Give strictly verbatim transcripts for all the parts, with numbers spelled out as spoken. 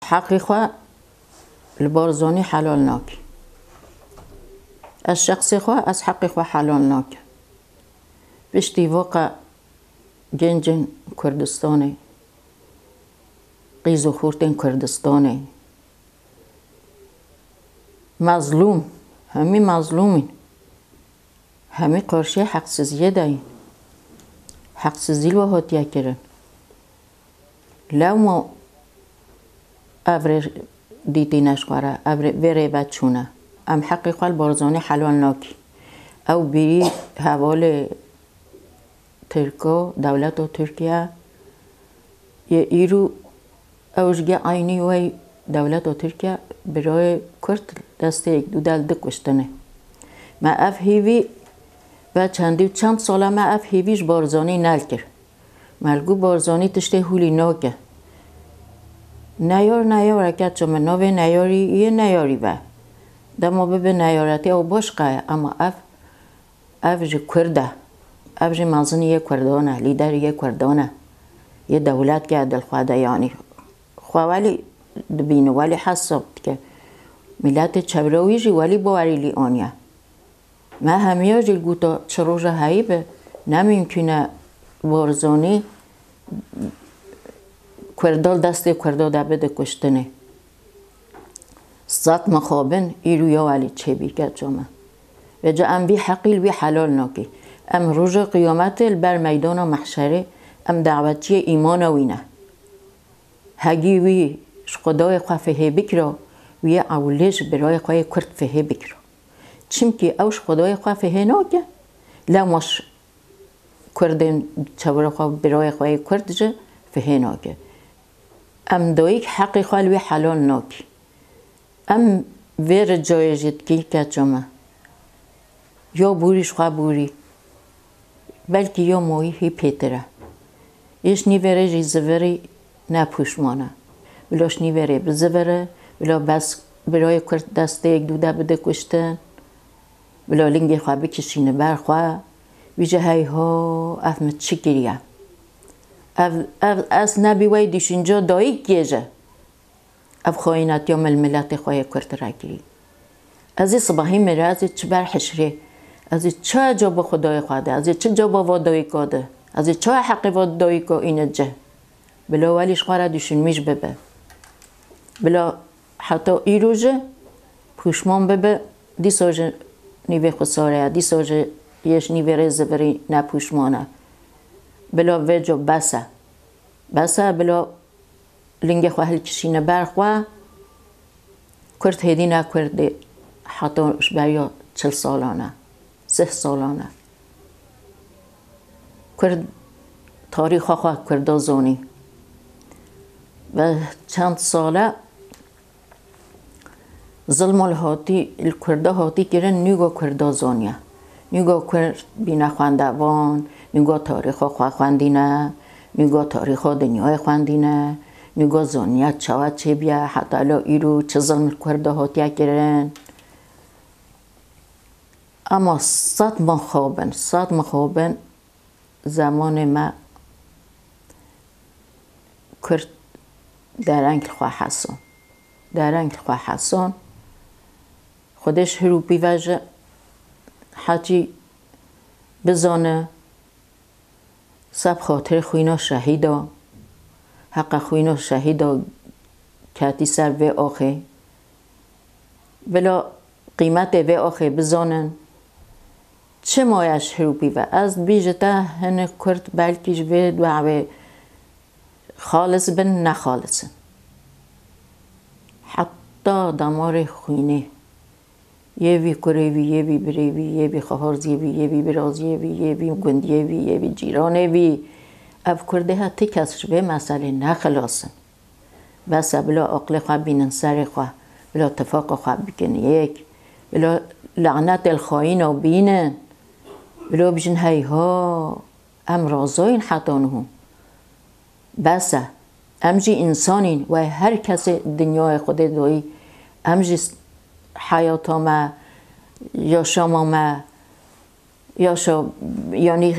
حقی خواه لبارزانی حلال ناکی از شخص خواه از حقی خواه حلال ناکی بشتی واقع گنجن کردستانه قیز و خورتن کردستانه مظلوم همی مظلومین همی قرشه حق سزیه داین حق سزیل و هاتیه کرن لو ما افر دیتی نشقاره افر وره بچونه ام حقی خوال بارزانی حلال ناکی او بری حوال ترکا دولت و ترکیه یه ایرو اوشگه عینی وی دولت و ترکیه برای کرد دسته یک دو دل دکشتنه ما اف هیوی و چندی چند ساله ما اف هیویش بارزانی نل کرد ملگو بارزانی تشته هولی ناکه نیار نیار اکت چون نوه نیاری یه نیاری با دما ببه نیارتی او باش قایه اما اف اف جه کرده اف جه مازنی یه کردانه لیدر یه کردانه یه دولت که دل خواهده یعنی خواه ولی دبینه ولی حساب که ملت چبراویجی ولی باوری لی آنیا ما همیا جل گوتا چروژه هایی به نمیمکنه بارزانی کردال دست کردال ده بده کشتنه صد مخابن ایرو یا ولی چه بی که جامعه و جا ام بی حقیل بی حلال ناکی ام روز قیامت بر میدان و محشره ام دعوتی ایمان وینه هگی وی خدای خواه فهه بکرا وی اولش برای خواه کرد فهه بکرا چمکی اوش خدای خواه فهه ناکه لامش کردن چور خواه برای خواه کرد جه فهه ناکه ام دایک حقی خواه وی حلال ناکی ام ویر جای جد که که جمعه یا بوریش خواه بوری بلکه یا موی هی پیتره ایش نیوره جی زوری نپوشمانه بلاش نیوره بزوره بلا بس برای کرد دسته یک دوده بده کشتن بلا لنگی خواه بکشینه برخواه بیجه های ها افمت چی گریه اف اف از نبی وی دیشینجا دایی گیجه اف خواهینت یا ململت خواه کرد را گری از این صباحی میره از این چه بر حشره از این چه جا با خدای خواهده از این چه جا با وادایی کاده از این چه حقی وادایی که اینه جه بلا ولیش خواه دیشین میش ببه بلا حتی ای روزه پوشمان ببه دی ساجه نیوه خساره دی ساجه یش نیوه رزه بری نپوشمانه بلا وجه بسه بسه بلا لنگه خواه هل کشینه برخواه کرد هدی نکرده حتی بریا چل سالانه سه سالانه کرد تاریخ خواه کرده زونی و چند ساله ظلم الهاتی الکرده هاتی کرن نیگو کرده زونیه نیگو کرد بینه خونده وان نیگو تاریخ خواه خوندینه نیگو تاریخ دنیای خوندینه نیگو زونیت چواد چه بیا حتی الان ایرو چه ظلم کرده هاتیه کرن اما صد مخابن صد مخابن زمان ما کرد در انگل خواه حسان در انگل خواه حسان خودش هروپی وجه حتی بزانه سب خاطر خوینا شهیدا حق خوینا شهیدا کتی سر و آخه بلا قیمت و آخه بزانن چه مایش هروپی و از بیجته هنه کرد بلکیش و و خالص بن نخالصن حتی دمار خوینه یه وی کروی یه وی بروی یه وی خهارزی وی یه وی برازی وی یه وی گندیه وی یه وی جیرانه وی اف کرده ها تی کسش به مسئله نخلاصن بس بلا عقل خواه بینن سر خواه بلا اتفاق خواه بکن یک بلا لعنت الخاین و بینن بلا بجن هی ها ام رازاین حتانهم بس امجی انسانین و هر کس دنیای خود دوی امجی حیات ما یا شما ما یا شو یعنی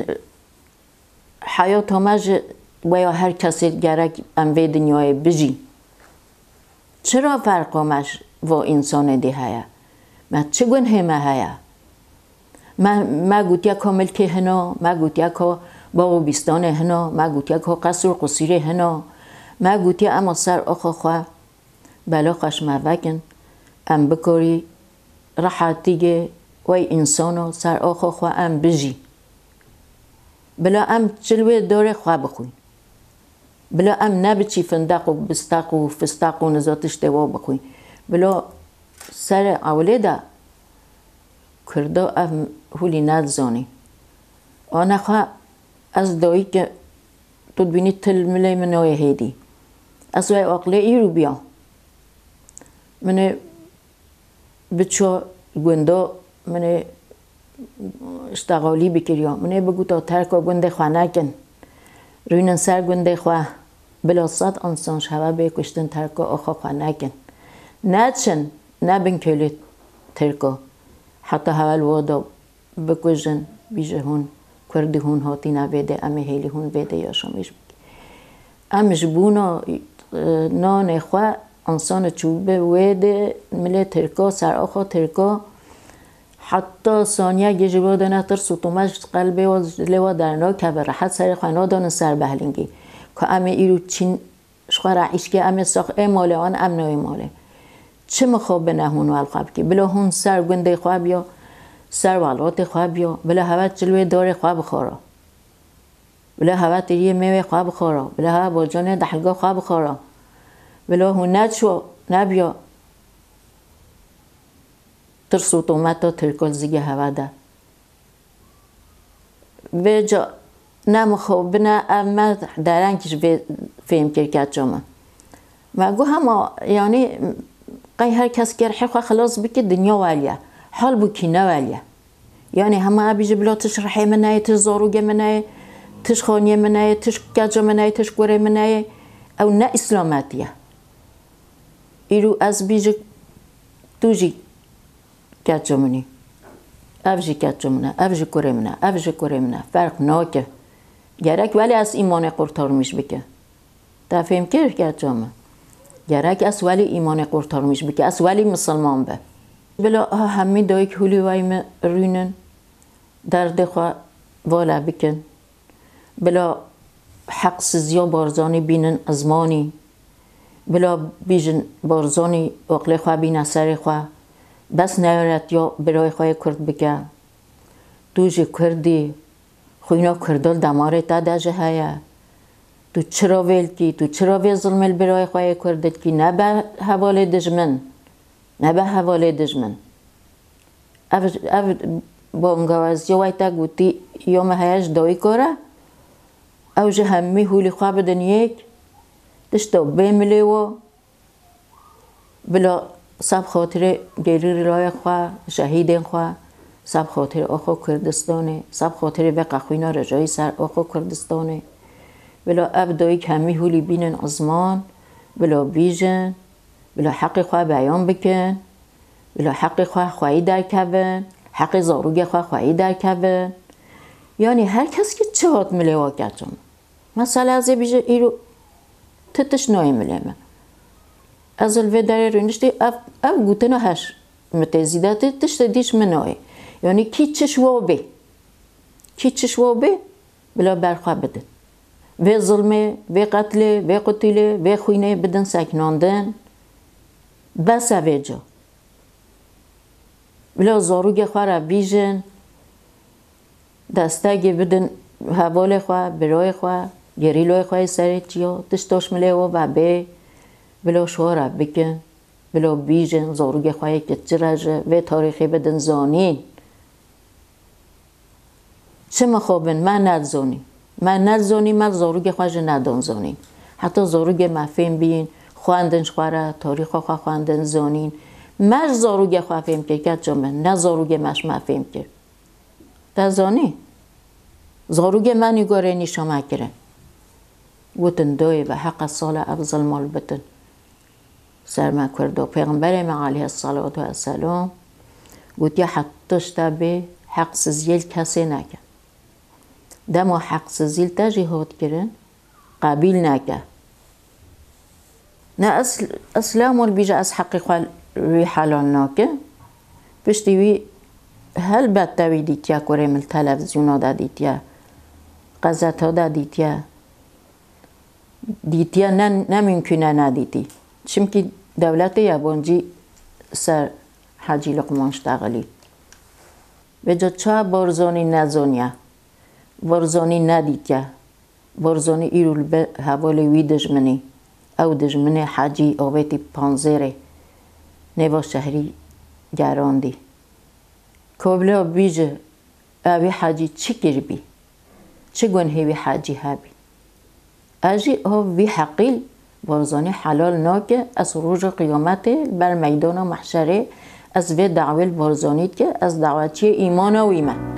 حیات ما و یا هر کسی گرک ام به دنیای بجی چرا فرق مش و انسان دی هیا ما چه گونه ما هیا ما ما گوتیا کامل که هنا ما گوتیا که با بیستان هنا ما گوتیا که قصر قصیر هنا ما گوتیا اما سر آخا خواه بلا خشم وکن ام بکاری راحتیگه وی انسانو سر آخا خواه ام بجی بلا ام چلوه داره خواه بخوین بلا ام نبچی فندق و بستق و فستق و نزاتش دوا بخوین بلا سر اوله دا کرده ام هولی ندزانی آنه خواه از دایی که تو بینی تل ملی منوی هیدی از وی اقلی ای رو بیا منه بچه گنده منه اشتغالی بکریا منه بگو تا ترکا گنده خواه نکن روینن سر گنده خواه بلا صد انسان شوه بکشتن ترکا آخا خواه نکن نچن نبین کلی ترکا حتی حول وادا بکشن بیجه هون کردی هون هاتی نویده امه هیلی هون ویده یا شمیش بگی امش بونا نان خواه انسان چوبه ویده ملی ترکا سر آخا ترکا حتی ثانیه گیجی بادن تر سوتومش قلبه و لوا درنا که به راحت سر خوانا دانن سر بهلنگی که امه ایرو چین شخواه رعیش که امه ساخ ای ماله آن ام نای ماله چه مخواب به نهون و القاب که بلا هون سر گنده خواه بیا سر والات خواه بیا بلا هوا جلوه دار خواه بخورا بلا هوا تریه میوه خواه بخورا بلا هوا با جانه دحلگاه خواه بخورا بلا هون ندشو نبیا ترسو تومتا ترکل زیگه هوا ده به جا نمخواب بنا اما درنگش فهم کرکت جامعه مگو همه یعنی قای هر کس گرحی خواه خلاص بکی دنیا والیه حال بکی نوالیه یعنی همه بیجه بلا تش رحی منه تش زاروگه منه تش خانیه منه تش گجه منه تش گوره منه او نه اسلامتیه ایرو از بیجه دوجی گجه منی افجی گجه منه افجی گوره منه افجی گوره منه فرق ناکه گرک ولی از ایمان قرطار میش بکه تفهم کرد گجه منه گرک از ولی ایمان قرطار میش بکه از ولی مسلمان به بلا همی دایی که هولی وایم روینن درد خواه والا بکن بلا حق سزیا بارزانی بینن ازمانی بلا بیجن بارزانی اقل خواه بین سر خواه بس نیارت یا برای خواه کرد بکن دوجه کردی خوینا کردال دماره تا دجه هیا تو چرا ویل کی تو چرا ویل ظلمل برای خواه کردت کی نه به حواله دجمن نه به حواله دجمن اف اف بانگوازی وایتا گوتی یوم هیاش دایی کاره او جه همی هولی خواه بدن یک دشتا بیملی و بلا سب خاطر گیری رای خواه شهیدین خواه سب خاطر آخو کردستانه سب خاطر وقع خوینا رجای سر آخو کردستانه بلا اف دایی که همی هولی بینن ازمان بلا بیجن بلا حق خواه بیان بکن بلا حق خواه خواهی در کبن حق زاروگ خواه خواهی در کبن یعنی هر کس که چه هات مله واکتون مثلا از بیجه ایرو تتش نای مله من از الوه داره رونشتی اف, اف گوتنو هش متزیده تتش دیش منای یعنی کی چش وابه کی چش وابه بلا برخواه بدن و ظلمه و قتله و قتله و خوینه بدن سکناندن بس اویجا بلا زاروگ خواه را بیجن دستگی بدن حوال خواه برای خواه گریلوی خواه سر چیا تشتاش مله و به بلا شوها را بکن بلا بیجن زاروگ خواه که چرجه و تاریخی بدن زانین چه مخوابن من ندزانی من ندزانی من زاروگ خواه جه ندان زانین حتی زاروگ مفهم بین خواندنش خواه تاریخ خواه خواندن زانین مش زاروگ خواه فهم که که جامعه نه زاروگ مش مفهم که در زانی زاروگ من نگاره نیشا مکره گوتن دای و حق سال افضل مال بتن سر من کرده پیغمبر من علیه الصلاة و السلام گوت یا حتی شتبه حق سزیل کسی نکن دما حق سزیل تا جهاد کرن قبیل نکن نه اصل اصلا مول بیجا از حقی خوال روی حلال ناکه پشتی وی هل بدتوی دیتیا کریم التلویزیون دا دیتیا قزت ها دا دیتیا دیتیا نممکنه ندیتی چمکی دولت یابانجی سر حاجی لقمان اشتغلی بجا چه بارزانی نزانیه بارزانی ندیتیا بارزانی ایرول به حوالی وی دجمنی او دجمنی حاجی آویتی پانزره نوا شهری گراندی کابلا بیجه اوی حاجی چی کربی چه گونه وی حاجی هبی اجی او وی حقیل بارزانی حلال ناکه از روز قیامت بر میدان محشره از وی دعوی بارزانید که از دعوتی ایمان و ایمان